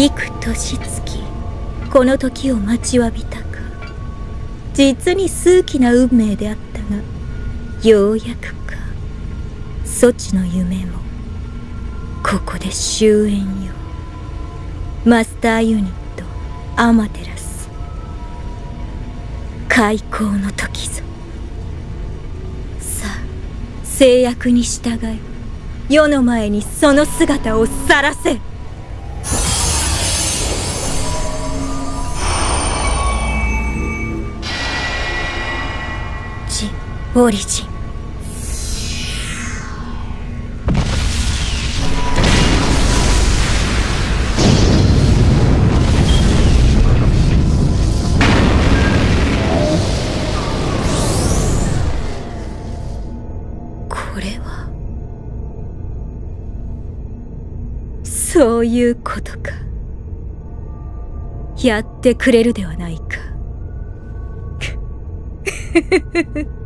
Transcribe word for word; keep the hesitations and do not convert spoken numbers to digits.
幾年月この時を待ちわびたか。実に数奇な運命であったが、ようやくか。そちの夢もここで終焉よ。マスターユニットアマテラス、開口の時ぞ。さあ、制約に従い世の前にその姿を晒せ。ジ・オリジン。これはそういうことか。やってくれるではないか。